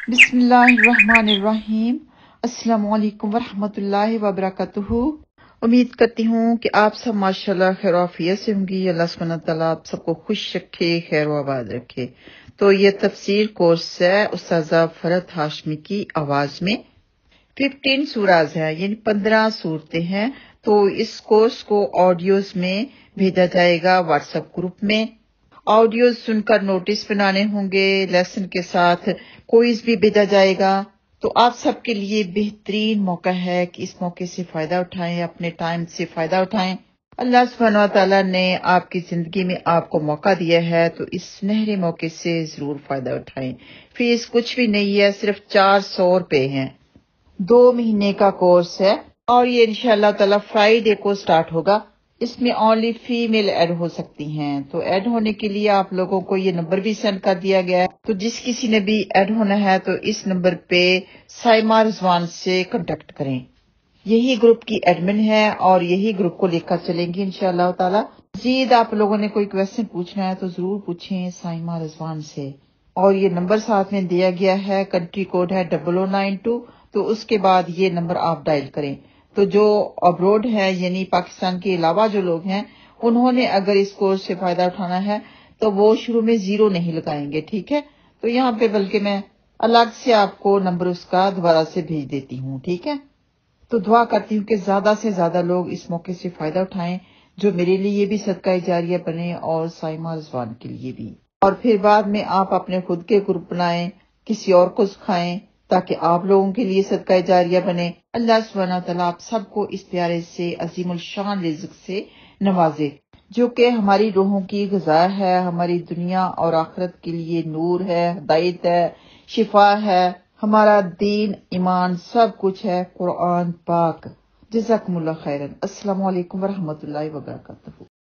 बिस्मिल्लाहिर्रहमानिर्रहीम। अस्सलाम वालेकुम वरहमतुल्लाहि वबरकातुहू। उम्मीद करती हूँ कि आप सब माशाल्लाह खैर आफियत से होंगी। अल्लाह सुब्हानहू व तआला आप सबको खुश रखे, खैर व आबाद रखे। तो ये तफसीर कोर्स है उस्ताज़ा फरहत हाशमी की आवाज में। 15 सूराज है, यानी 15 सूरतें हैं। तो इस कोर्स को ऑडियोज में भेजा जाएगा व्हाट्सएप ग्रुप में। ऑडियो सुनकर नोटिस बनाने होंगे, लेसन के साथ क्विज भी भेजा जाएगा। तो आप सबके लिए बेहतरीन मौका है कि इस मौके से फायदा उठाएं, अपने टाइम से फायदा उठाएं। अल्लाह सुब्हानहू व तआला ने आपकी जिंदगी में आपको मौका दिया है, तो इस सुनहरे मौके से जरूर फायदा उठाएं। फीस कुछ भी नहीं है, सिर्फ 400 रुपए है। 2 महीने का कोर्स है और ये इंशाअल्लाह ताला फ्राइडे को स्टार्ट होगा। इसमें ओनली फीमेल ऐड हो सकती हैं। तो ऐड होने के लिए आप लोगों को ये नंबर भी सेंड कर दिया गया है। तो जिस किसी ने भी ऐड होना है तो इस नंबर पे साइमा रिजवान से कांटेक्ट करें। यही ग्रुप की एडमिन है और यही ग्रुप को लेकर चलेंगे इंशाअल्लाह ताला। मजीद आप लोगों ने कोई क्वेश्चन पूछना है तो जरूर पूछें साइमा रिजवान से। और ये नंबर साथ में दिया गया है, कंट्री कोड है 0092। तो उसके बाद ये नंबर आप डायल करें। तो जो अब्रोड है यानी पाकिस्तान के अलावा जो लोग हैं, उन्होंने अगर इस कोर्स से फायदा उठाना है तो वो शुरू में 0 नहीं लगाएंगे, ठीक है। तो यहाँ पे बल्कि मैं अलग से आपको नंबर उसका दोबारा से भेज देती हूँ, ठीक है। तो दुआ करती हूँ कि ज्यादा से ज्यादा लोग इस मौके से फायदा उठाएं, जो मेरे लिए भी सदका जारिया बने और साइमा रिजवान के लिए भी। और फिर बाद में आप अपने खुद के ग्रुप बनाएं, किसी और को सिखाएं, ताकि आप लोगों के लिए सदका जारिया बने। अल्लाह सुब्हानहू व तआला आप सबको इस प्यारे से अजीमुल शान रिज़्क से नवाजे, जो कि हमारी रूहों की ग़िज़ा है, हमारी दुनिया और आखिरत के लिए नूर है, हिदायत है, शिफा है, हमारा दीन ईमान सब कुछ है कुरान पाक। जज़ाकुमुल्लाह खैरन। अस्सलामु अलैकुम वरहमतुल्लाहि वबरकातुहू।